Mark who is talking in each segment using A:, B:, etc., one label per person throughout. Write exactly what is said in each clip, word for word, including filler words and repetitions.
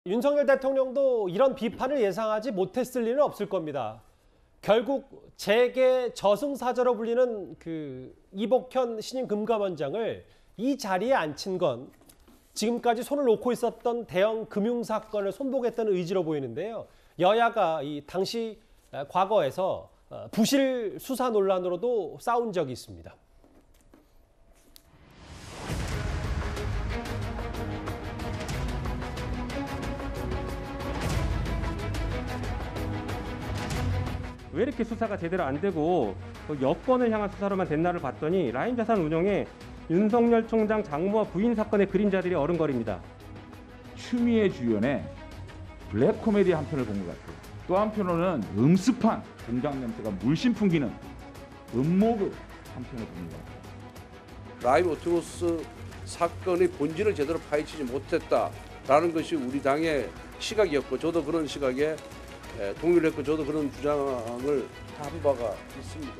A: 윤석열 대통령도 이런 비판을 예상하지 못했을 리는 없을 겁니다. 결국 재계 저승사자로 불리는 그 이복현 신임 금감원장을 이 자리에 앉힌 건 지금까지 손을 놓고 있었던 대형 금융 사건을 손보겠다는 의지로 보이는데요. 여야가 이 당시 과거에서 부실 수사 논란으로도 싸운 적이 있습니다.
B: 왜 이렇게 수사가 제대로 안 되고 여권을 향한 수사로만 됐나를 봤더니 라인자산 운영에 윤석열 총장 장모와 부인 사건의 그림자들이 어른거립니다.
C: 추미애 주연의 블랙 코미디 한 편을 본 것 같아요. 또 한편으로는 음습한 공장 냄새가 물씬 풍기는 음모극 한 편을 본 것 같아요.
D: 라임 옵티머스 사건의 본질을 제대로 파헤치지 못했다라는 것이 우리 당의 시각이었고, 저도 그런 시각에 동의를 했고, 저도 그런 주장을 한 바가 있습니다.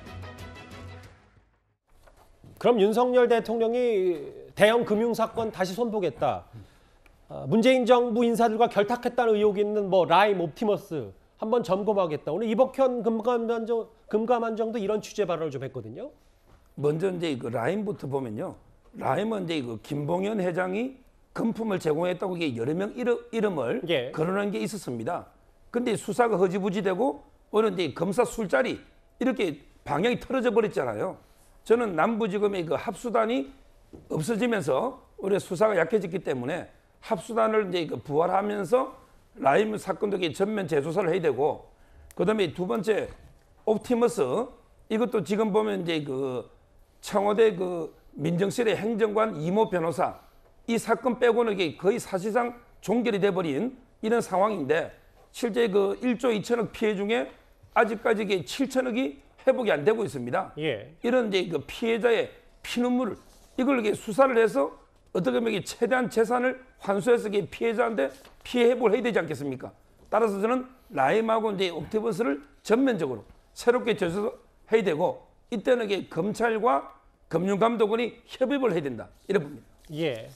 A: 그럼 윤석열 대통령이 대형 금융사건 다시 손보겠다. 문재인 정부 인사들과 결탁했다는 의혹이 있는 뭐 라임 옵티머스 한번 점검하겠다. 오늘 이복현 금감원장, 금감원장도 이런 취재 발언을 좀 했거든요.
E: 먼저 이제 그 라임부터 보면요. 라임은 이제 그 김봉현 회장이 금품을 제공했다고 이게 여러 명 이름, 이름을
A: 예.
E: 거론한 게 있었습니다. 근데 수사가 허지부지되고 오늘 이제 검사 술자리 이렇게 방향이 틀어져 버렸잖아요. 저는 남부지검의 그 합수단이 없어지면서 우리 수사가 약해졌기 때문에 합수단을 이제 그 부활하면서 라임 사건도 전면 재수사를 해야 되고, 그다음에 두 번째 옵티머스 이것도 지금 보면 이제 그 청와대 그 민정실의 행정관 이모 변호사 이 사건 빼고는 이게 거의 사실상 종결이 돼버린 이런 상황인데, 실제 그 일조 이천억 피해 중에 아직까지 이게 칠천억이 회복이 안 되고 있습니다.
A: 예.
E: 이런 이제 그 피해자의 피눈물을 이걸 이렇게 수사를 해서 어떻게 보면 최대한 재산을 환수해서 피해자한테 피해 회복을 해야 되지 않겠습니까? 따라서 저는 라임하고 이제 옵티머스를 전면적으로 새롭게 재수해야 되고, 이때는 이게 검찰과 금융감독원이 협의를 해야 된다 이래 봅니다.
A: 예.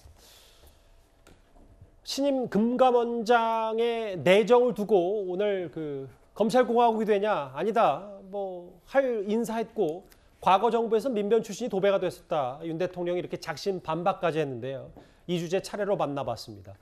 A: 신임 금감원장의 내정을 두고 오늘 그 검찰공화국이 되냐 아니다 뭐 할 인사했고, 과거 정부에서 민변 출신이 도배가 됐었다. 윤 대통령이 이렇게 작심 반박까지 했는데요. 이 주제 차례로 만나봤습니다.